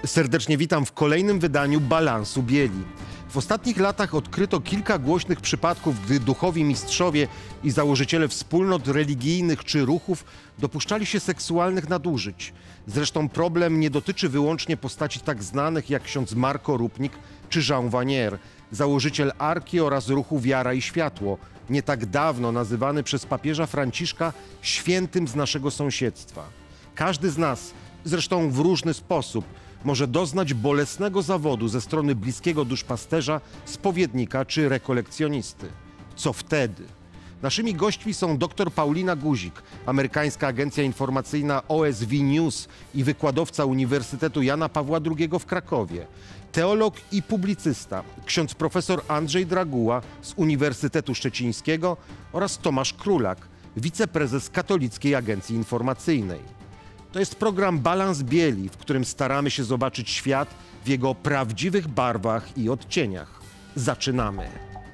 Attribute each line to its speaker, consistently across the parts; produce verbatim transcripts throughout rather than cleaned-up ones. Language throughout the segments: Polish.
Speaker 1: Serdecznie witam w kolejnym wydaniu Balansu Bieli. W ostatnich latach odkryto kilka głośnych przypadków, gdy duchowi mistrzowie i założyciele wspólnot religijnych czy ruchów dopuszczali się seksualnych nadużyć. Zresztą problem nie dotyczy wyłącznie postaci tak znanych jak ksiądz Marco Rupnik czy Jean Vanier, założyciel Arki oraz ruchu Wiara i Światło, nie tak dawno nazywany przez papieża Franciszka świętym z naszego sąsiedztwa. Każdy z nas, zresztą w różny sposób, może doznać bolesnego zawodu ze strony bliskiego duszpasterza, spowiednika czy rekolekcjonisty. Co wtedy? Naszymi gośćmi są dr Paulina Guzik, amerykańska agencja informacyjna O S V News i wykładowca Uniwersytetu Jana Pawła drugiego w Krakowie, teolog i publicysta, ksiądz profesor Andrzej Draguła z Uniwersytetu Szczecińskiego oraz Tomasz Królak, wiceprezes Katolickiej Agencji Informacyjnej. To jest program Balans Bieli, w którym staramy się zobaczyć świat w jego prawdziwych barwach i odcieniach. Zaczynamy.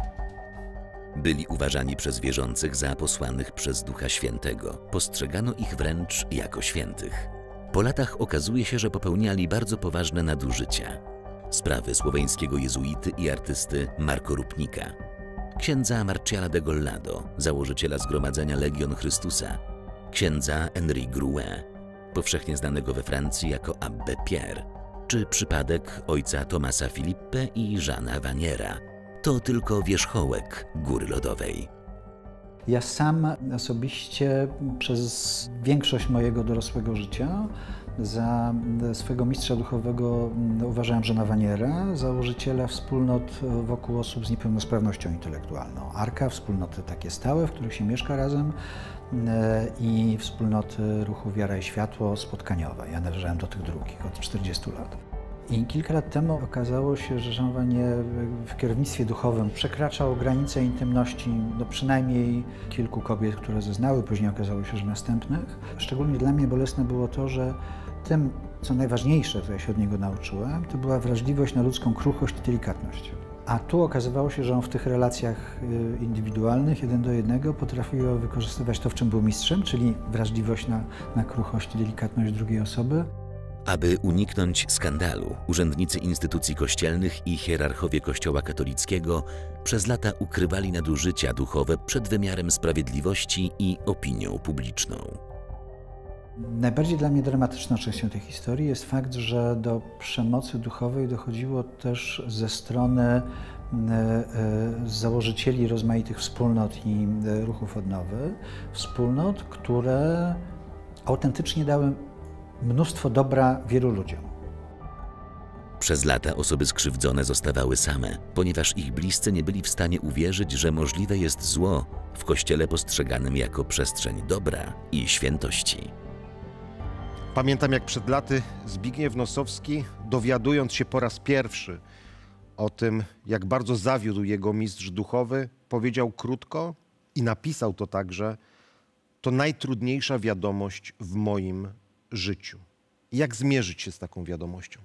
Speaker 2: Byli uważani przez wierzących za posłanych przez Ducha Świętego. Postrzegano ich wręcz jako świętych. Po latach okazuje się, że popełniali bardzo poważne nadużycia. Sprawy słoweńskiego jezuity i artysty Marco Rupnika, księdza Marciala de Gollado, założyciela Zgromadzenia Legion Chrystusa, księdza Henri Grouin, powszechnie znanego we Francji jako Abbé Pierre, czy przypadek ojca Thomasa Philippe i Jeana Vaniera. To tylko wierzchołek góry lodowej.
Speaker 3: Ja sam osobiście przez większość mojego dorosłego życia za swego mistrza duchowego uważałem Jeana Vaniera, założyciela wspólnot wokół osób z niepełnosprawnością intelektualną. Arka, wspólnoty takie stałe, w których się mieszka razem, i wspólnoty ruchu Wiara i Światło spotkaniowe. Ja należałem do tych drugich od czterdziestu lat. I kilka lat temu okazało się, że Jean Vanier w kierownictwie duchowym przekraczał granice intymności do przynajmniej kilku kobiet, które zeznały, później okazało się, że następnych. Szczególnie dla mnie bolesne było to, że tym, co najważniejsze, co ja się od niego nauczyłem, to była wrażliwość na ludzką kruchość i delikatność. A tu okazywało się, że on w tych relacjach indywidualnych, jeden do jednego, potrafił wykorzystywać to, w czym był mistrzem, czyli wrażliwość na, na kruchość i delikatność drugiej osoby.
Speaker 2: Aby uniknąć skandalu, urzędnicy instytucji kościelnych i hierarchowie Kościoła katolickiego przez lata ukrywali nadużycia duchowe przed wymiarem sprawiedliwości i opinią publiczną.
Speaker 3: Najbardziej dla mnie dramatyczną częścią tej historii jest fakt, że do przemocy duchowej dochodziło też ze strony założycieli rozmaitych wspólnot i ruchów odnowy. Wspólnot, które autentycznie dały mnóstwo dobra wielu ludziom.
Speaker 2: Przez lata osoby skrzywdzone zostawały same, ponieważ ich bliscy nie byli w stanie uwierzyć, że możliwe jest zło w Kościele postrzeganym jako przestrzeń dobra i świętości.
Speaker 1: Pamiętam, jak przed laty Zbigniew Nosowski, dowiadując się po raz pierwszy o tym, jak bardzo zawiódł jego mistrz duchowy, powiedział krótko i napisał to także: to najtrudniejsza wiadomość w moim życiu. Jak zmierzyć się z taką wiadomością?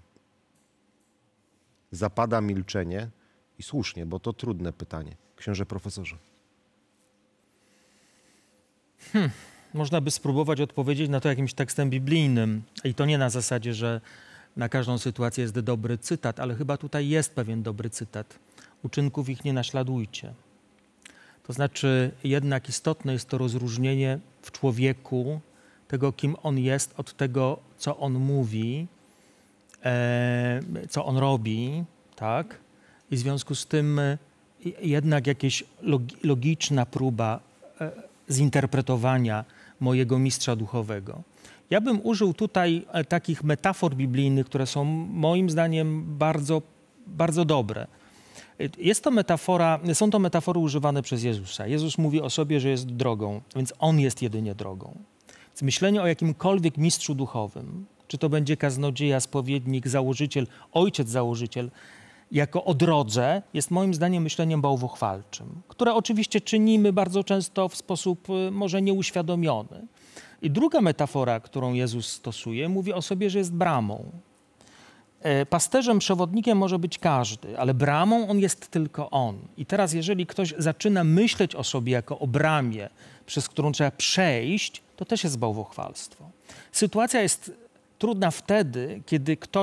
Speaker 1: Zapada milczenie i słusznie, bo to trudne pytanie. Księże profesorze.
Speaker 4: Hmm. Można by spróbować odpowiedzieć na to jakimś tekstem biblijnym. I to nie na zasadzie, że na każdą sytuację jest dobry cytat, ale chyba tutaj jest pewien dobry cytat. Uczynków ich nie naśladujcie. To znaczy, jednak istotne jest to rozróżnienie w człowieku tego, kim on jest, od tego, co on mówi, e, co on robi, tak? I w związku z tym e, jednak jakaś logi, logiczna próba e, zinterpretowania mojego mistrza duchowego. Ja bym użył tutaj takich metafor biblijnych, które są moim zdaniem bardzo, bardzo dobre. Jest to metafora, są to metafory używane przez Jezusa. Jezus mówi o sobie, że jest drogą, więc On jest jedynie drogą. Więc myślenie o jakimkolwiek mistrzu duchowym, czy to będzie kaznodzieja, spowiednik, założyciel, ojciec założyciel, jako o drodze, jest moim zdaniem myśleniem bałwochwalczym, które oczywiście czynimy bardzo często w sposób może nieuświadomiony. I druga metafora, którą Jezus stosuje, mówi o sobie, że jest bramą. Pasterzem, przewodnikiem może być każdy, ale bramą on jest tylko on. I teraz, jeżeli ktoś zaczyna myśleć o sobie jako o bramie, przez którą trzeba przejść, to też jest bałwochwalstwo. Sytuacja jest trudna wtedy, kiedy ktoś, kto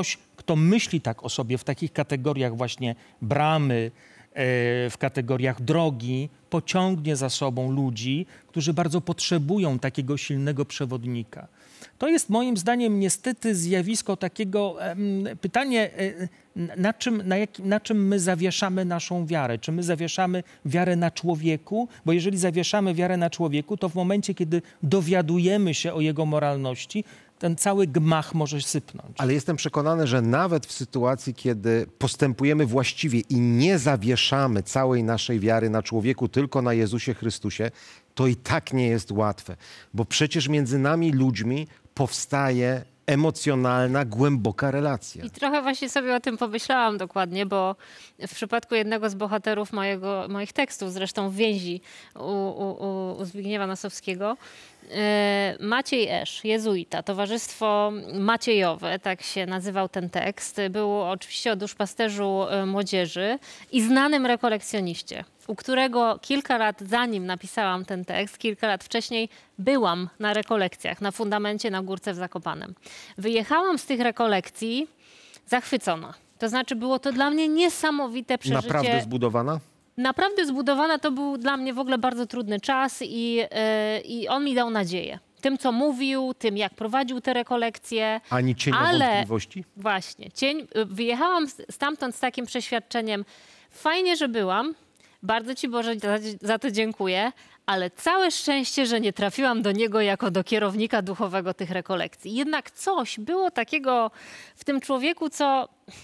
Speaker 4: kto myśli tak o sobie w takich kategoriach właśnie bramy, w kategoriach drogi, pociągnie za sobą ludzi, którzy bardzo potrzebują takiego silnego przewodnika. To jest moim zdaniem niestety zjawisko takiego, pytanie, na czym, na, jak, na czym my zawieszamy naszą wiarę? Czy my zawieszamy wiarę na człowieku? Bo jeżeli zawieszamy wiarę na człowieku, to w momencie, kiedy dowiadujemy się o jego moralności, ten cały gmach może sypnąć.
Speaker 1: Ale jestem przekonany, że nawet w sytuacji, kiedy postępujemy właściwie i nie zawieszamy całej naszej wiary na człowieku, tylko na Jezusie Chrystusie, to i tak nie jest łatwe. Bo przecież między nami ludźmi powstaje emocjonalna, głęboka relacja.
Speaker 5: I trochę właśnie sobie o tym pomyślałam dokładnie, bo w przypadku jednego z bohaterów mojego, moich tekstów, zresztą w Więzi u, u, u Zbigniewa Nosowskiego, Maciej Esz, jezuita, Towarzystwo Maciejowe, tak się nazywał ten tekst, był oczywiście o duszpasterzu młodzieży i znanym rekolekcjoniście, u którego kilka lat zanim napisałam ten tekst, kilka lat wcześniej byłam na rekolekcjach na fundamencie na Górce w Zakopanem. Wyjechałam z tych rekolekcji zachwycona. To znaczy było to dla mnie niesamowite przeżycie.
Speaker 1: Naprawdę zbudowana?
Speaker 5: Naprawdę zbudowana. To był dla mnie w ogóle bardzo trudny czas i, yy, i on mi dał nadzieję. Tym, co mówił, tym, jak prowadził te rekolekcje.
Speaker 1: Ani cienia
Speaker 5: ale
Speaker 1: wątpliwości? Właśnie.
Speaker 5: Cień, wyjechałam stamtąd z takim przeświadczeniem, fajnie, że byłam, bardzo Ci Boże za, za to dziękuję, ale całe szczęście, że nie trafiłam do niego jako do kierownika duchowego tych rekolekcji. Jednak coś było takiego w tym człowieku, co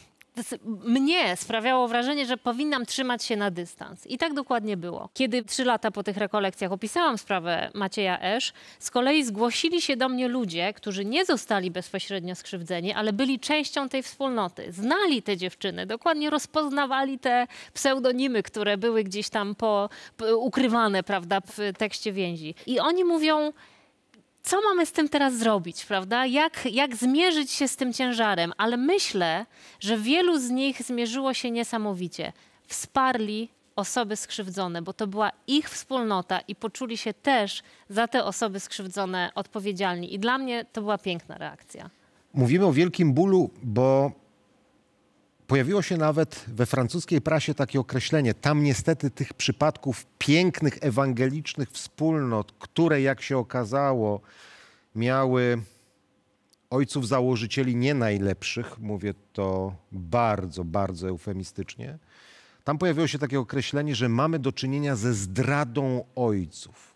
Speaker 5: mnie sprawiało wrażenie, że powinnam trzymać się na dystans. I tak dokładnie było. Kiedy trzy lata po tych rekolekcjach opisałam sprawę Macieja Esz, z kolei zgłosili się do mnie ludzie, którzy nie zostali bezpośrednio skrzywdzeni, ale byli częścią tej wspólnoty. Znali te dziewczyny, dokładnie rozpoznawali te pseudonimy, które były gdzieś tam po, po, ukrywane, prawda, w tekście Więzi. I oni mówią, co mamy z tym teraz zrobić, prawda? Jak, jak zmierzyć się z tym ciężarem? Ale myślę, że wielu z nich zmierzyło się niesamowicie. Wsparli osoby skrzywdzone, bo to była ich wspólnota i poczuli się też za te osoby skrzywdzone odpowiedzialni. I dla mnie to była piękna reakcja.
Speaker 1: Mówimy o wielkim bólu, bo pojawiło się nawet we francuskiej prasie takie określenie. Tam niestety tych przypadków pięknych, ewangelicznych wspólnot, które jak się okazało miały ojców założycieli nie najlepszych, mówię to bardzo, bardzo eufemistycznie, tam pojawiło się takie określenie, że mamy do czynienia ze zdradą ojców.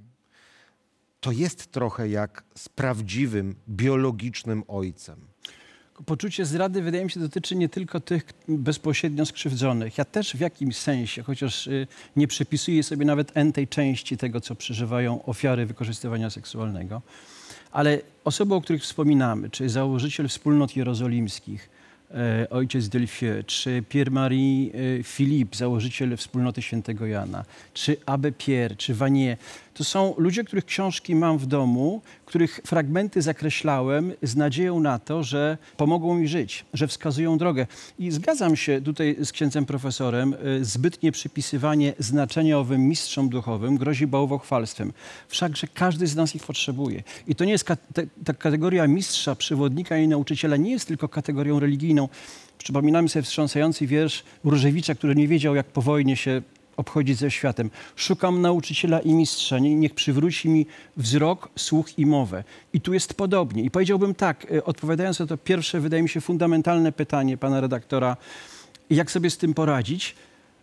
Speaker 1: To jest trochę jak z prawdziwym, biologicznym ojcem.
Speaker 6: Poczucie zdrady, wydaje mi się, dotyczy nie tylko tych bezpośrednio skrzywdzonych. Ja też w jakimś sensie, chociaż nie przypisuję sobie nawet entej części tego, co przeżywają ofiary wykorzystywania seksualnego, ale osoby, o których wspominamy, czy założyciel wspólnot jerozolimskich, ojciec Delfieu, czy Pierre-Marie Philippe, założyciel wspólnoty świętego Jana, czy Abbé Pierre, czy Vanier. To są ludzie, których książki mam w domu, których fragmenty zakreślałem z nadzieją na to, że pomogą mi żyć, że wskazują drogę. I zgadzam się tutaj z księdzem profesorem, zbytnie przypisywanie znaczenia owym mistrzom duchowym grozi bałwochwalstwem. Wszakże każdy z nas ich potrzebuje. I to nie jest ta kategoria mistrza, przewodnika i nauczyciela nie jest tylko kategorią religijną. Przypominamy sobie wstrząsający wiersz Różewicza, który nie wiedział, jak po wojnie się obchodzić ze światem. Szukam nauczyciela i mistrza, niech przywróci mi wzrok, słuch i mowę. I tu jest podobnie. I powiedziałbym tak, odpowiadając na to pierwsze, wydaje mi się, fundamentalne pytanie pana redaktora, jak sobie z tym poradzić,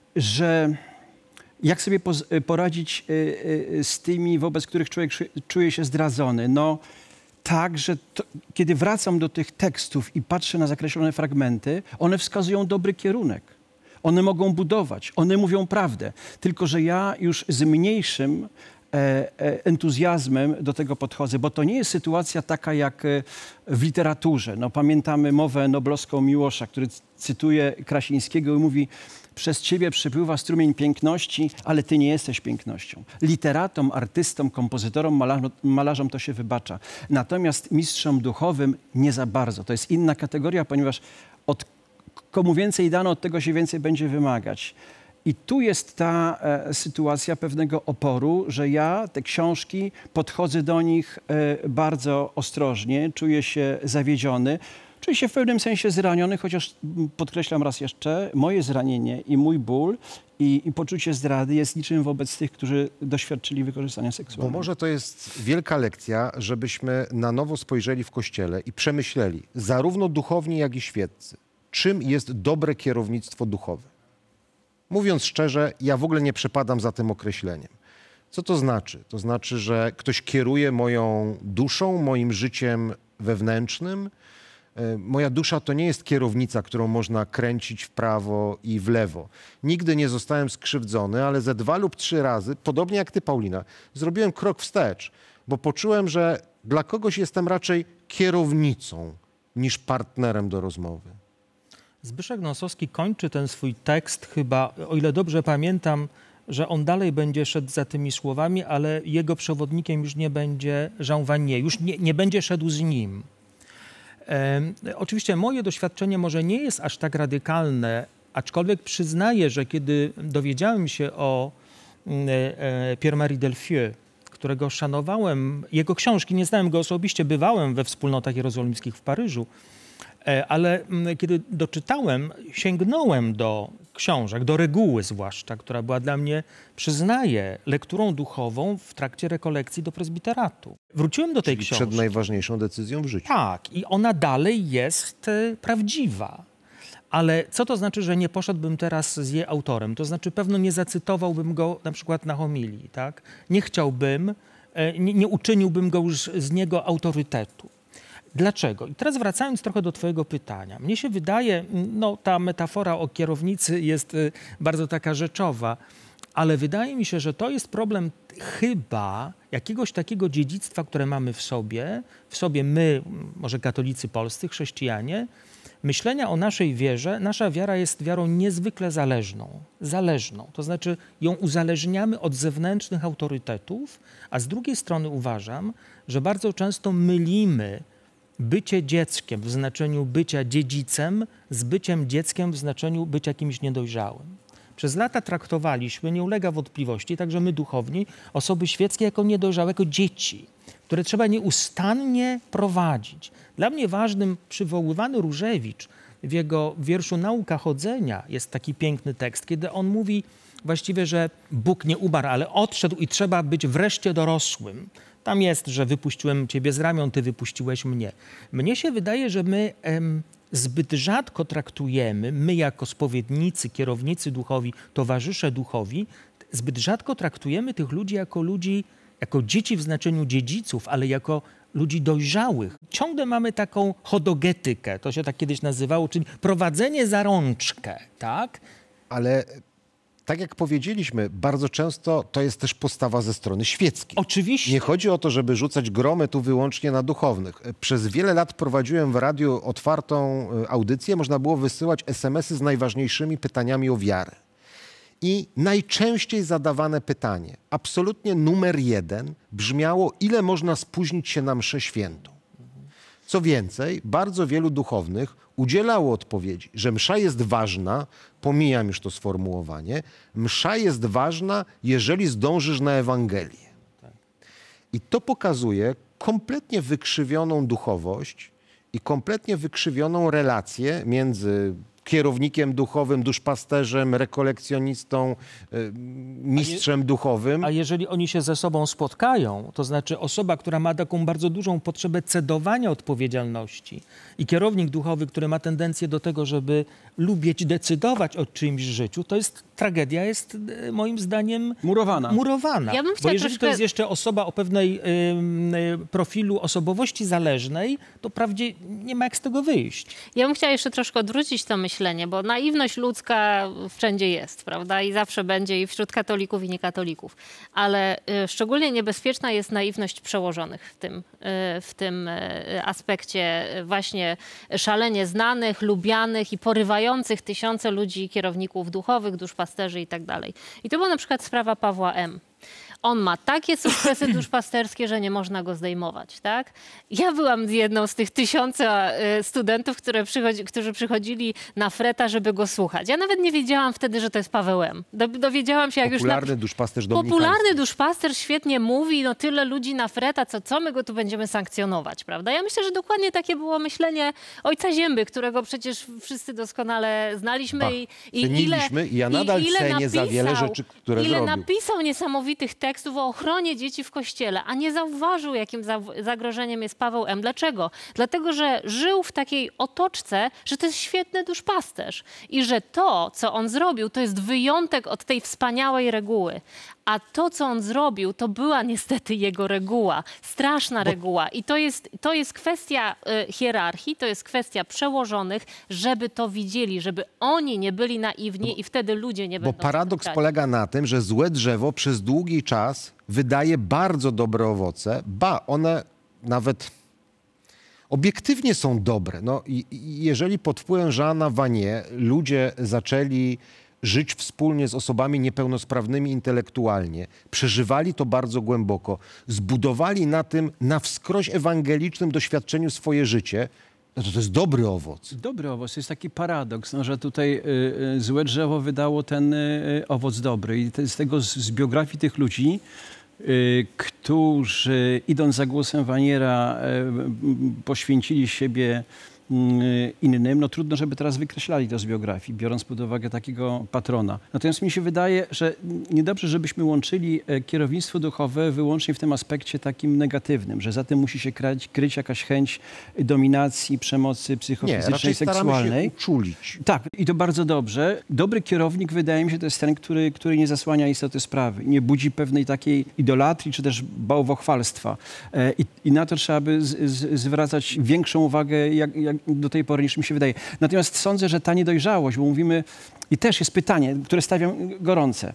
Speaker 6: że jak sobie poradzić z tymi, wobec których człowiek czuje się zdradzony. No tak, że to, kiedy wracam do tych tekstów i patrzę na zakreślone fragmenty, one wskazują dobry kierunek. One mogą budować, one mówią prawdę. Tylko że ja już z mniejszym e, e, entuzjazmem do tego podchodzę, bo to nie jest sytuacja taka jak w literaturze. No, pamiętamy mowę noblowską Miłosza, który cytuje Krasińskiego i mówi: przez ciebie przepływa strumień piękności, ale ty nie jesteś pięknością. Literatom, artystom, kompozytorom, malarzom, malarzom to się wybacza. Natomiast mistrzom duchowym nie za bardzo. To jest inna kategoria, ponieważ od komu więcej dano, od tego się więcej będzie wymagać. I tu jest ta e, sytuacja pewnego oporu, że ja te książki podchodzę do nich e, bardzo ostrożnie, czuję się zawiedziony. Czuję się w pewnym sensie zraniony, chociaż m, podkreślam raz jeszcze, moje zranienie i mój ból i, i poczucie zdrady jest niczym wobec tych, którzy doświadczyli wykorzystania
Speaker 1: Bo
Speaker 6: seksualnego.
Speaker 1: może to jest wielka lekcja, żebyśmy na nowo spojrzeli w Kościele i przemyśleli, zarówno duchowni, jak i świeccy, czym jest dobre kierownictwo duchowe. Mówiąc szczerze, ja w ogóle nie przepadam za tym określeniem. Co to znaczy? To znaczy, że ktoś kieruje moją duszą, moim życiem wewnętrznym. E, Moja dusza to nie jest kierownica, którą można kręcić w prawo i w lewo. Nigdy nie zostałem skrzywdzony, ale ze dwa lub trzy razy, podobnie jak ty, Paulina, zrobiłem krok wstecz, bo poczułem, że dla kogoś jestem raczej kierownicą niż partnerem do rozmowy.
Speaker 4: Zbyszek Nosowski kończy ten swój tekst chyba, o ile dobrze pamiętam, że on dalej będzie szedł za tymi słowami, ale jego przewodnikiem już nie będzie Jean Vanier, już nie, nie będzie szedł z nim. E, oczywiście moje doświadczenie może nie jest aż tak radykalne, aczkolwiek przyznaję, że kiedy dowiedziałem się o e, e, Pierre-Marie Delfieux, którego szanowałem, jego książki, nie znałem go osobiście, bywałem we wspólnotach jerozolimskich w Paryżu, ale kiedy doczytałem, sięgnąłem do książek, do reguły zwłaszcza, która była dla mnie, przyznaję, lekturą duchową w trakcie rekolekcji do prezbiteratu. Wróciłem do tej
Speaker 1: Czyli
Speaker 4: książki.
Speaker 1: przed najważniejszą decyzją w życiu.
Speaker 4: Tak, i ona dalej jest e, prawdziwa. Ale co to znaczy, że nie poszedłbym teraz z jej autorem? To znaczy pewno nie zacytowałbym go na przykład na homilii, tak? Nie chciałbym, e, nie, nie uczyniłbym go już z niego autorytetu. Dlaczego? I teraz wracając trochę do twojego pytania. Mnie się wydaje, no ta metafora o kierownicy jest y, bardzo taka rzeczowa, ale wydaje mi się, że to jest problem chyba jakiegoś takiego dziedzictwa, które mamy w sobie, w sobie my, może katolicy polscy, chrześcijanie, myślenia o naszej wierze. Nasza wiara jest wiarą niezwykle zależną. Zależną. To znaczy ją uzależniamy od zewnętrznych autorytetów, a z drugiej strony uważam, że bardzo często mylimy bycie dzieckiem w znaczeniu bycia dziedzicem z byciem dzieckiem w znaczeniu bycia kimś niedojrzałym. Przez lata traktowaliśmy, nie ulega wątpliwości, także my duchowni, osoby świeckie jako niedojrzałe, jako dzieci, które trzeba nieustannie prowadzić. Dla mnie ważnym, przywoływany Różewicz w jego wierszu Nauka chodzenia jest taki piękny tekst, kiedy on mówi właściwie, że Bóg nie umarł, ale odszedł i trzeba być wreszcie dorosłym. Tam jest, że wypuściłem ciebie z ramion, ty wypuściłeś mnie. Mnie się wydaje, że my em, zbyt rzadko traktujemy, my jako spowiednicy, kierownicy duchowi, towarzysze duchowi, zbyt rzadko traktujemy tych ludzi jako ludzi, jako dzieci w znaczeniu dziedziców, ale jako ludzi dojrzałych. Ciągle mamy taką hodogetykę, to się tak kiedyś nazywało, czyli prowadzenie za rączkę, tak?
Speaker 1: Ale tak jak powiedzieliśmy, bardzo często to jest też postawa ze strony świeckiej.
Speaker 4: Oczywiście.
Speaker 1: Nie chodzi o to, żeby rzucać gromy tu wyłącznie na duchownych. Przez wiele lat prowadziłem w radiu otwartą audycję. Można było wysyłać esemesy z najważniejszymi pytaniami o wiarę. I najczęściej zadawane pytanie, absolutnie numer jeden, brzmiało: ile można spóźnić się na mszę świętą? Co więcej, bardzo wielu duchownych udzielało odpowiedzi, że msza jest ważna, pomijam już to sformułowanie, msza jest ważna, jeżeli zdążysz na Ewangelię. I to pokazuje kompletnie wykrzywioną duchowość i kompletnie wykrzywioną relację między kierownikiem duchowym, duszpasterzem, rekolekcjonistą, y, mistrzem duchowym.
Speaker 4: A jeżeli oni się ze sobą spotkają, to znaczy osoba, która ma taką bardzo dużą potrzebę cedowania odpowiedzialności i kierownik duchowy, który ma tendencję do tego, żeby lubić decydować o czyimś życiu, to jest tragedia, jest e, moim zdaniem
Speaker 6: Murowana.
Speaker 4: murowana.
Speaker 5: Ja bym
Speaker 4: Bo
Speaker 5: chciała
Speaker 4: jeżeli to
Speaker 5: troszkę-
Speaker 4: jest jeszcze osoba o pewnej y, y, profilu osobowości zależnej, to wprawdzie nie ma jak z tego wyjść.
Speaker 5: Ja bym chciała jeszcze troszkę odwrócić to myślenie, bo naiwność ludzka wszędzie jest, prawda? I zawsze będzie i wśród katolików i niekatolików. Ale y, szczególnie niebezpieczna jest naiwność przełożonych w tym, y, w tym y, aspekcie y, właśnie szalenie znanych, lubianych i porywających tysiące ludzi, kierowników duchowych, duszpasterzy i tak dalej. I to była na przykład sprawa Pawła M. On ma takie sukcesy duszpasterskie, że nie można go zdejmować, tak? Ja byłam jedną z tych tysiąca y, studentów, które przychodzi, którzy przychodzili na Freta, żeby go słuchać. Ja nawet nie wiedziałam wtedy, że to jest Paweł M. Do, dowiedziałam się, jak
Speaker 1: Popularny
Speaker 5: już... Na...
Speaker 1: duszpasterz dominikański.
Speaker 5: Popularny duszpasterz świetnie mówi, no tyle ludzi na Freta, co, co my go tu będziemy sankcjonować, prawda? Ja myślę, że dokładnie takie było myślenie ojca Zięby, którego przecież wszyscy doskonale znaliśmy.
Speaker 1: Ba,
Speaker 5: i, i ile,
Speaker 1: ceniliśmy i ja nadal
Speaker 5: i ile
Speaker 1: cenię
Speaker 5: napisał,
Speaker 1: za wiele rzeczy, które
Speaker 5: ile
Speaker 1: zrobił.
Speaker 5: napisał niesamowitych tekstów o ochronie dzieci w Kościele, a nie zauważył, jakim za, zagrożeniem jest Paweł M. Dlaczego? Dlatego, że żył w takiej otoczce, że to jest świetny duszpasterz i że to, co on zrobił, to jest wyjątek od tej wspaniałej reguły. A to, co on zrobił, to była niestety jego reguła. Straszna
Speaker 1: Bo...
Speaker 5: reguła. I to jest, to jest kwestia y, hierarchii, to jest kwestia przełożonych, żeby to widzieli, żeby oni nie byli naiwni
Speaker 1: Bo...
Speaker 5: i wtedy ludzie nie
Speaker 1: Bo
Speaker 5: będą...
Speaker 1: paradoks
Speaker 5: szukali.
Speaker 1: polega na tym, że złe drzewo przez długi czas wydaje bardzo dobre owoce. Ba, one nawet obiektywnie są dobre. No, i, i jeżeli pod wpływem Jeana Vanier ludzie zaczęli żyć wspólnie z osobami niepełnosprawnymi intelektualnie, przeżywali to bardzo głęboko, zbudowali na tym, na wskroś ewangelicznym doświadczeniu swoje życie, no to to jest dobry owoc.
Speaker 6: Dobry owoc. To jest taki paradoks, no, że tutaj y, y, złe drzewo wydało ten y, owoc dobry. I te, z tego, z, z biografii tych ludzi, y, którzy idąc za głosem Vaniera y, poświęcili siebie innym, no trudno, żeby teraz wykreślali to z biografii, biorąc pod uwagę takiego patrona. Natomiast mi się wydaje, że niedobrze, żebyśmy łączyli kierownictwo duchowe wyłącznie w tym aspekcie takim negatywnym, że za tym musi się kryć, kryć jakaś chęć dominacji, przemocy psychofizycznej,
Speaker 1: Nie, raczej
Speaker 6: seksualnej.
Speaker 1: staramy się uczulić.
Speaker 6: Tak, i to bardzo dobrze. Dobry kierownik, wydaje mi się, to jest ten, który, który nie zasłania istoty sprawy, nie budzi pewnej takiej idolatrii, czy też bałwochwalstwa. I, i na to trzeba by z, z, zwracać większą uwagę, jak, jak do tej pory, niż mi się wydaje. Natomiast sądzę, że ta niedojrzałość, bo mówimy, i też jest pytanie, które stawiam gorące,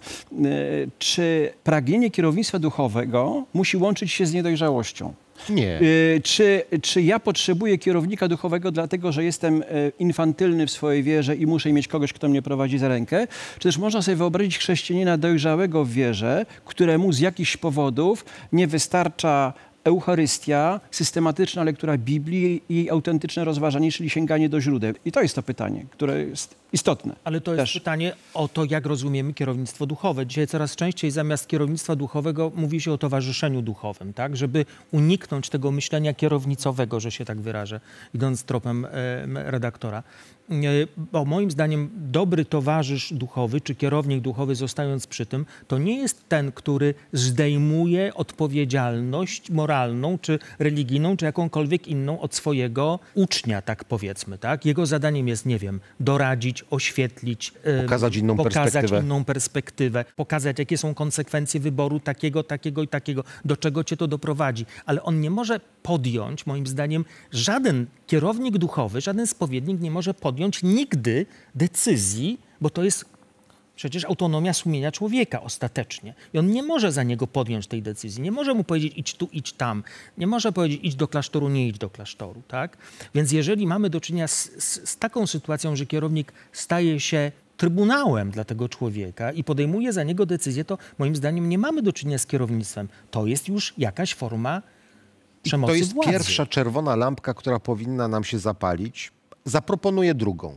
Speaker 6: czy pragnienie kierownictwa duchowego musi łączyć się z niedojrzałością?
Speaker 1: Nie.
Speaker 6: Czy, czy ja potrzebuję kierownika duchowego dlatego, że jestem infantylny w swojej wierze i muszę mieć kogoś, kto mnie prowadzi za rękę? Czy też można sobie wyobrazić chrześcijanina dojrzałego w wierze, któremu z jakichś powodów nie wystarcza Eucharystia, systematyczna lektura Biblii i autentyczne rozważanie, czyli sięganie do źródeł. I to jest to pytanie, które jest istotne.
Speaker 4: Ale to jest
Speaker 6: też
Speaker 4: pytanie o to, jak rozumiemy kierownictwo duchowe. Dzisiaj coraz częściej zamiast kierownictwa duchowego mówi się o towarzyszeniu duchowym, tak? Żeby uniknąć tego myślenia kierownicowego, że się tak wyrażę, idąc tropem e, redaktora. E, bo moim zdaniem dobry towarzysz duchowy, czy kierownik duchowy, zostając przy tym, to nie jest ten, który zdejmuje odpowiedzialność moralną, czy religijną, czy jakąkolwiek inną od swojego ucznia, tak powiedzmy, tak? Jego zadaniem jest, nie wiem, doradzić, oświetlić,
Speaker 1: Pokazać inną
Speaker 4: pokazać
Speaker 1: perspektywę.
Speaker 4: inną perspektywę, pokazać, jakie są konsekwencje wyboru takiego, takiego i takiego, do czego cię to doprowadzi. Ale on nie może podjąć, moim zdaniem, żaden kierownik duchowy, żaden spowiednik nie może podjąć nigdy decyzji, bo to jest przecież autonomia sumienia człowieka ostatecznie. I on nie może za niego podjąć tej decyzji. Nie może mu powiedzieć idź tu, idź tam. Nie może powiedzieć idź do klasztoru, nie idź do klasztoru. Tak? Więc jeżeli mamy do czynienia z, z, z taką sytuacją, że kierownik staje się trybunałem dla tego człowieka i podejmuje za niego decyzję, to moim zdaniem nie mamy do czynienia z kierownictwem. To jest już jakaś forma przemocy
Speaker 1: To jest
Speaker 4: władzy.
Speaker 1: pierwsza czerwona lampka, która powinna nam się zapalić. Zaproponuję drugą.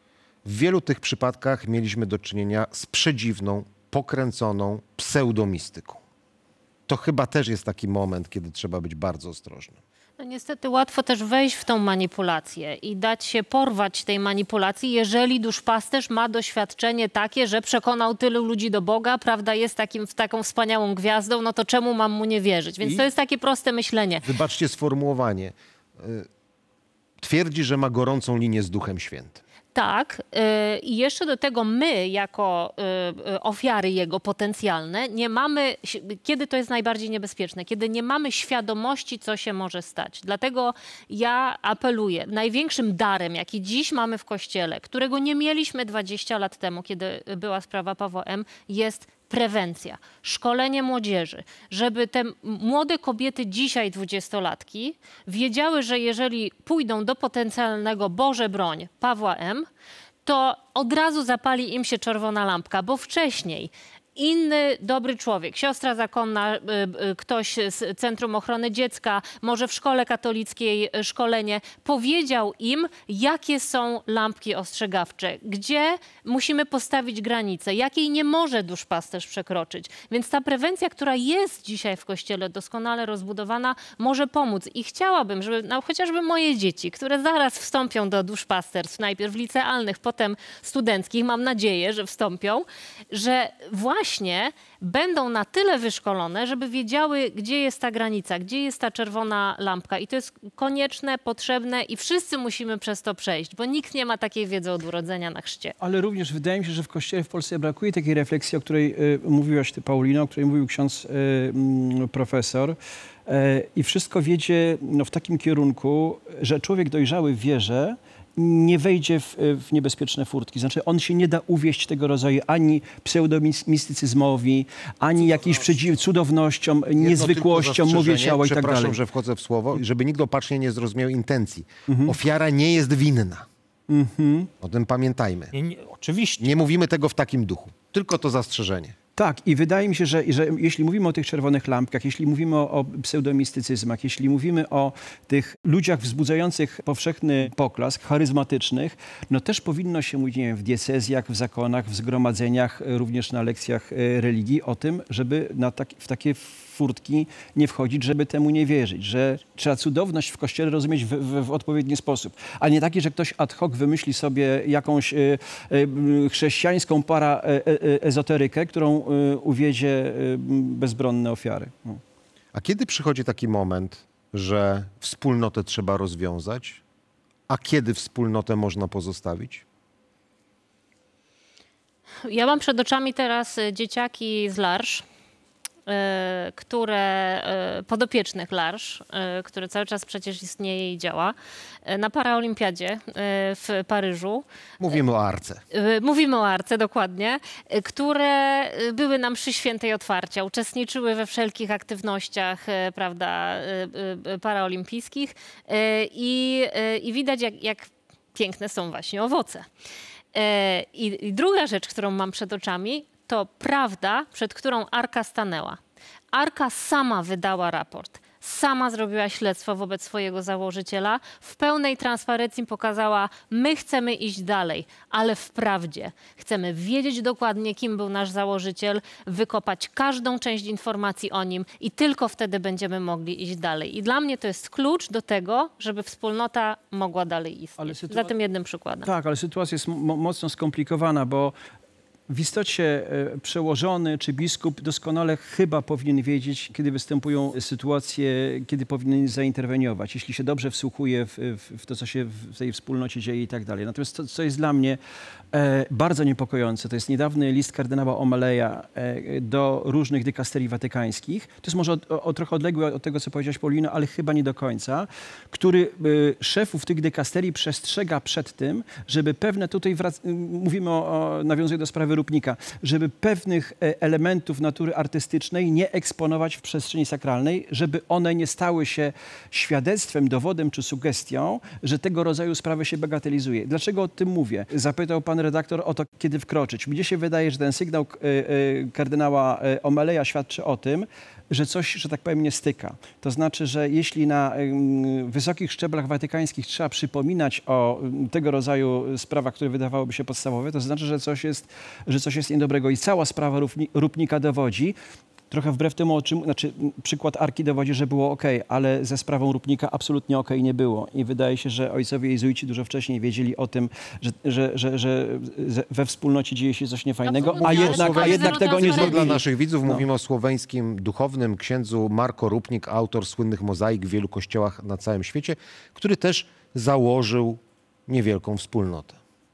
Speaker 1: W wielu tych przypadkach mieliśmy do czynienia z przedziwną, pokręconą pseudomistyką. To chyba też jest taki moment, kiedy trzeba być bardzo ostrożnym.
Speaker 5: No niestety łatwo też wejść w tą manipulację i dać się porwać tej manipulacji, jeżeli duszpasterz ma doświadczenie takie, że przekonał tylu ludzi do Boga, prawda, jest takim, taką wspaniałą gwiazdą, no to czemu mam mu nie wierzyć? Więc
Speaker 1: I?
Speaker 5: to jest takie proste myślenie.
Speaker 1: Wybaczcie sformułowanie. Twierdzi, że ma gorącą linię z Duchem Świętym.
Speaker 5: Tak, i jeszcze do tego my, jako ofiary jego potencjalne, nie mamy, kiedy to jest najbardziej niebezpieczne, kiedy nie mamy świadomości, co się może stać. Dlatego ja apeluję, największym darem, jaki dziś mamy w Kościele, którego nie mieliśmy dwadzieścia lat temu, kiedy była sprawa Pawła M., jest prewencja, szkolenie młodzieży, żeby te młode kobiety dzisiaj, dwudziestolatki, wiedziały, że jeżeli pójdą do potencjalnego, Boże broń, Pawła M., to od razu zapali im się czerwona lampka, bo wcześniej inny dobry człowiek, siostra zakonna, ktoś z Centrum Ochrony Dziecka, może w szkole katolickiej szkolenie, powiedział im, jakie są lampki ostrzegawcze, gdzie musimy postawić granicę, jakiej nie może duszpasterz przekroczyć. Więc ta prewencja, która jest dzisiaj w Kościele doskonale rozbudowana, może pomóc. I chciałabym, żeby no, chociażby moje dzieci, które zaraz wstąpią do duszpasterstw, najpierw licealnych, potem studenckich, mam nadzieję, że wstąpią, że właśnie będą na tyle wyszkolone, żeby wiedziały, gdzie jest ta granica, gdzie jest ta czerwona lampka. I to jest konieczne, potrzebne i wszyscy musimy przez to przejść, bo nikt nie ma takiej wiedzy od urodzenia na chrzcie.
Speaker 6: Ale również wydaje mi się, że w Kościele w Polsce brakuje takiej refleksji, o której y, mówiłaś ty, Paulino, o której mówił ksiądz y, y, profesor. Y, I wszystko wiedzie no, w takim kierunku, że człowiek dojrzały w wierze nie wejdzie w, w niebezpieczne furtki. Znaczy on się nie da uwieść tego rodzaju ani pseudomistycyzmowi, ani jakiejś przeciw cudownościom, niezwykłościom, mówię ciała i tak dalej.
Speaker 1: Przepraszam, że wchodzę w słowo, żeby nikt opacznie nie zrozumiał intencji. Mhm. Ofiara nie jest winna. Mhm. O tym pamiętajmy.
Speaker 4: Nie, nie, oczywiście.
Speaker 1: Nie mówimy tego w takim duchu. Tylko to zastrzeżenie.
Speaker 6: Tak, i wydaje mi się, że, że jeśli mówimy o tych czerwonych lampkach, jeśli mówimy o, o pseudomistycyzmach, jeśli mówimy o tych ludziach wzbudzających powszechny poklask, charyzmatycznych, no też powinno się mówić, nie wiem, w diecezjach, w zakonach, w zgromadzeniach, również na lekcjach religii o tym, żeby na tak, w takie furtki nie wchodzić, żeby temu nie wierzyć, że trzeba cudowność w Kościele rozumieć w, w, w odpowiedni sposób, a nie taki, że ktoś ad hoc wymyśli sobie jakąś y, y, chrześcijańską paraezoterykę, którą y, uwiedzie y, bezbronne ofiary. No.
Speaker 1: A kiedy przychodzi taki moment, że wspólnotę trzeba rozwiązać, a kiedy wspólnotę można pozostawić?
Speaker 5: Ja mam przed oczami teraz dzieciaki z Larsz, które, podopiecznych Larsz, które cały czas przecież istnieje i działa, na paraolimpiadzie w Paryżu.
Speaker 1: Mówimy o Arce.
Speaker 5: Mówimy o Arce, dokładnie, które były na mszy świętej otwarcia, uczestniczyły we wszelkich aktywnościach, prawda, paraolimpijskich i, i widać, jak, jak piękne są właśnie owoce. I, I druga rzecz, którą mam przed oczami, to prawda, przed którą Arka stanęła. Arka sama wydała raport, sama zrobiła śledztwo wobec swojego założyciela, w pełnej transparencji pokazała, my chcemy iść dalej, ale w prawdzie. Chcemy wiedzieć dokładnie, kim był nasz założyciel, wykopać każdą część informacji o nim i tylko wtedy będziemy mogli iść dalej. I dla mnie to jest klucz do tego, żeby wspólnota mogła dalej istnieć. Sytuacja... Za tym jednym przykładem.
Speaker 6: Tak, ale sytuacja jest mocno skomplikowana, bo w istocie przełożony czy biskup doskonale chyba powinien wiedzieć, kiedy występują sytuacje, kiedy powinien zainterweniować, jeśli się dobrze wsłuchuje w, w, w to, co się w tej wspólnocie dzieje i tak dalej. Natomiast to, co jest dla mnie e, bardzo niepokojące, to jest niedawny list kardynała O'Malley'a e, do różnych dykasterii watykańskich. To jest może o, o, trochę odległe od tego, co powiedziałaś, Paulino, ale chyba nie do końca, który e, szefów tych dykasterii przestrzega przed tym, żeby pewne, tutaj wrac, mówimy o, o nawiązuję do sprawy Rupnika, żeby pewnych elementów natury artystycznej nie eksponować w przestrzeni sakralnej, żeby one nie stały się świadectwem, dowodem czy sugestią, że tego rodzaju sprawy się bagatelizuje. Dlaczego o tym mówię? Zapytał pan redaktor o to, kiedy wkroczyć. Mnie się wydaje, że ten sygnał kardynała O'Malley'a świadczy o tym, że coś, że tak powiem, nie styka. To znaczy, że jeśli na y, wysokich szczeblach watykańskich trzeba przypominać o y, tego rodzaju sprawach, które wydawałyby się podstawowe, to znaczy, że coś jest, że coś jest niedobrego. I cała sprawa Rupnika dowodzi, trochę wbrew temu, o czym, znaczy przykład Arki dowodzi, że było ok, ale ze sprawą Rupnika absolutnie ok nie było. I wydaje się, że ojcowie jezuici dużo wcześniej wiedzieli o tym, że, że, że, że we wspólnocie dzieje się coś niefajnego, a jednak, a jednak tego nie zrobili.
Speaker 1: Dla naszych widzów
Speaker 6: no.
Speaker 1: mówimy o słoweńskim duchownym księdzu Marko Rupnik, autor słynnych mozaik w wielu kościołach na całym świecie, który też założył niewielką wspólnotę.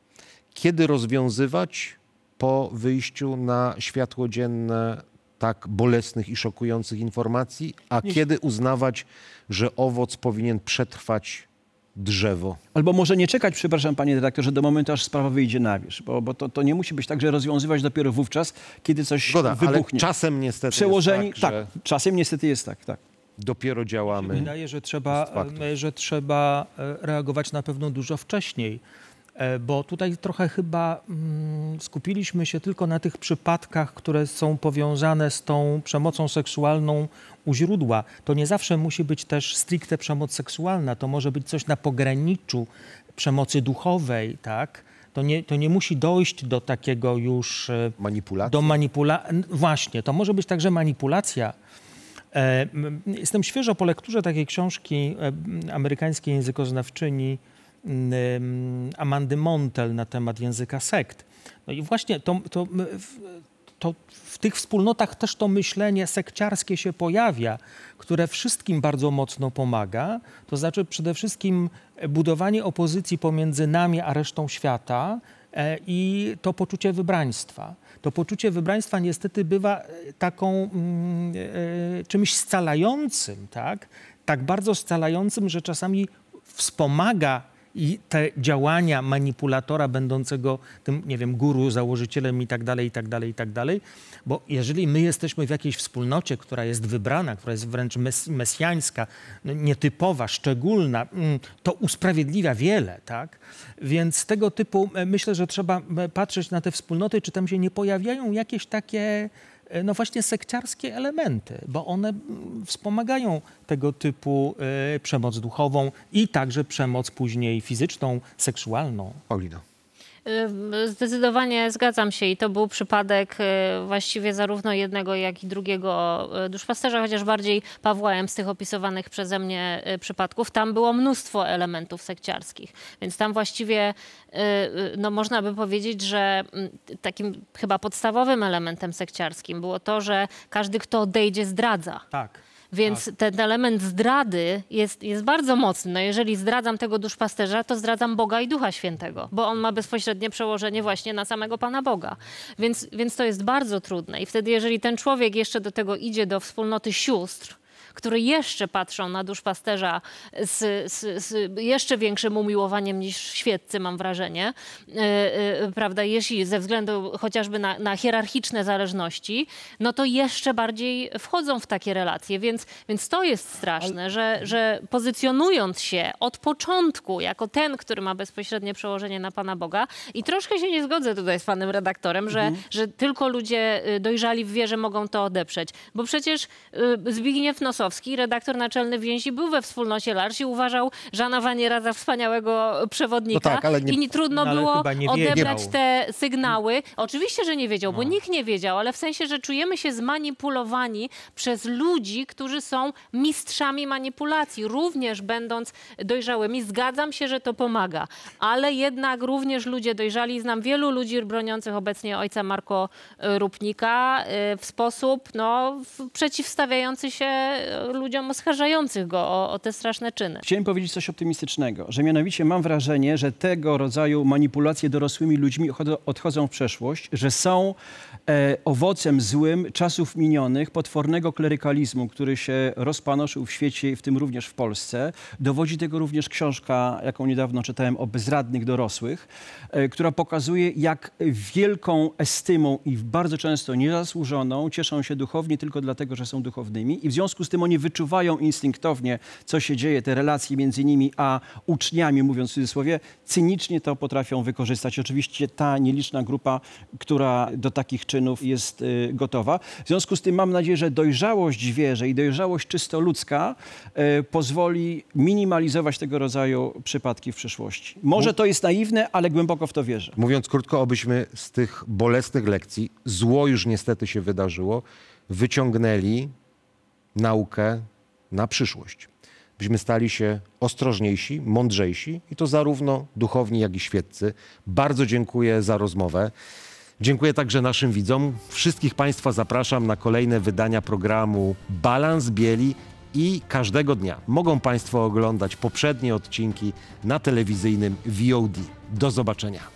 Speaker 1: Kiedy rozwiązywać po wyjściu na światło dzienne tak bolesnych i szokujących informacji, a Nie. kiedy uznawać, że owoc powinien przetrwać drzewo?
Speaker 6: Albo może nie czekać, przepraszam panie redaktorze, do momentu, aż sprawa wyjdzie na wierzch, bo, bo to, to nie musi być tak, że rozwiązywać dopiero wówczas, kiedy coś
Speaker 1: Zgoda,
Speaker 6: wybuchnie.
Speaker 1: Ale czasem niestety
Speaker 6: Przełożeni,
Speaker 1: jest tak,
Speaker 6: tak,
Speaker 1: że
Speaker 6: czasem niestety jest tak, tak.
Speaker 1: dopiero działamy.
Speaker 4: Wydaje, że trzeba, że trzeba reagować na pewno dużo wcześniej. E, Bo tutaj trochę chyba mm, skupiliśmy się tylko na tych przypadkach, które są powiązane z tą przemocą seksualną u źródła. To nie zawsze musi być też stricte przemoc seksualna, to może być coś na pograniczu przemocy duchowej, tak? To nie, to nie musi dojść do takiego już... e,
Speaker 1: Manipulacja?
Speaker 4: Do manipulacji. Właśnie, to może być także manipulacja. E, m, Jestem świeżo po lekturze takiej książki e, amerykańskiej językoznawczyni m, Amandy Montel na temat języka sekt. No i właśnie to, to, m, w, to w tych wspólnotach też to myślenie sekciarskie się pojawia, które wszystkim bardzo mocno pomaga. To znaczy przede wszystkim budowanie opozycji pomiędzy nami a resztą świata e, i to poczucie wybraństwa. To poczucie wybraństwa niestety bywa taką mm, e, czymś scalającym, tak? Tak bardzo scalającym, że czasami wspomaga i te działania manipulatora będącego tym, nie wiem, guru, założycielem i tak dalej, i tak dalej, i tak dalej. Bo jeżeli my jesteśmy w jakiejś wspólnocie, która jest wybrana, która jest wręcz mes mesjańska, no, nietypowa, szczególna, to usprawiedliwia wiele, tak? Więc tego typu myślę, że trzeba patrzeć na te wspólnoty, czy tam się nie pojawiają jakieś takie no właśnie sekciarskie elementy, bo one wspomagają tego typu y, przemoc duchową i także przemoc później fizyczną, seksualną.
Speaker 1: Paulino.
Speaker 5: Zdecydowanie zgadzam się i to był przypadek właściwie zarówno jednego, jak i drugiego duszpasterza, chociaż bardziej Pawła M. z tych opisywanych przeze mnie przypadków. Tam było mnóstwo elementów sekciarskich, więc tam właściwie no, można by powiedzieć, że takim chyba podstawowym elementem sekciarskim było to, że każdy, kto odejdzie, zdradza.
Speaker 4: Tak.
Speaker 5: Więc ten element zdrady jest, jest bardzo mocny. No jeżeli zdradzam tego duszpasterza, to zdradzam Boga i Ducha Świętego, bo on ma bezpośrednie przełożenie właśnie na samego Pana Boga. Więc, więc to jest bardzo trudne. I wtedy, jeżeli ten człowiek jeszcze do tego idzie do wspólnoty sióstr, które jeszcze patrzą na duszpasterza z, z, z jeszcze większym umiłowaniem niż świeccy, mam wrażenie, yy, yy, prawda, jeśli ze względu chociażby na, na hierarchiczne zależności, no to jeszcze bardziej wchodzą w takie relacje, więc, więc to jest straszne, że, że pozycjonując się od początku jako ten, który ma bezpośrednie przełożenie na Pana Boga i troszkę się nie zgodzę tutaj z panem redaktorem, że, mhm. że tylko ludzie dojrzali w wierze mogą to odeprzeć, bo przecież yy, Zbigniew Nosowski, redaktor naczelny Więzi, był we wspólnocie Larsz i uważał Żana Waniera za wspaniałego przewodnika.
Speaker 1: No tak, ale nie,
Speaker 5: I nie trudno
Speaker 4: no, ale
Speaker 5: było
Speaker 4: chyba nie
Speaker 5: odebrać
Speaker 4: wiedział.
Speaker 5: te sygnały. Oczywiście, że nie wiedział, bo
Speaker 4: No.
Speaker 5: nikt nie wiedział, ale w sensie, że czujemy się zmanipulowani przez ludzi, którzy są mistrzami manipulacji, również będąc dojrzałymi. Zgadzam się, że to pomaga, ale jednak również ludzie dojrzali. Znam wielu ludzi broniących obecnie ojca Marko Rupnika w sposób no, przeciwstawiający się ludziom oskarżających go o, o te straszne czyny.
Speaker 6: Chciałem powiedzieć coś optymistycznego, że mianowicie mam wrażenie, że tego rodzaju manipulacje dorosłymi ludźmi odchodzą, odchodzą w przeszłość, że są e, owocem złym czasów minionych, potwornego klerykalizmu, który się rozpanoszył w świecie, w tym również w Polsce. Dowodzi tego również książka, jaką niedawno czytałem, o bezradnych dorosłych, e, która pokazuje, jak wielką estymą i bardzo często niezasłużoną cieszą się duchowni tylko dlatego, że są duchownymi i w związku z tym oni wyczuwają instynktownie, co się dzieje, te relacje między nimi a uczniami, mówiąc w cudzysłowie, cynicznie to potrafią wykorzystać. Oczywiście ta nieliczna grupa, która do takich czynów jest y, gotowa. W związku z tym mam nadzieję, że dojrzałość w wierze i dojrzałość czysto ludzka y, pozwoli minimalizować tego rodzaju przypadki w przyszłości. Może to jest naiwne, ale głęboko w to wierzę.
Speaker 1: Mówiąc krótko, obyśmy z tych bolesnych lekcji, zło już niestety się wydarzyło, wyciągnęli naukę na przyszłość. Byśmy stali się ostrożniejsi, mądrzejsi i to zarówno duchowni, jak i świeccy. Bardzo dziękuję za rozmowę. Dziękuję także naszym widzom. Wszystkich Państwa zapraszam na kolejne wydania programu Balans Bieli i każdego dnia mogą Państwo oglądać poprzednie odcinki na telewizyjnym V O D. Do zobaczenia.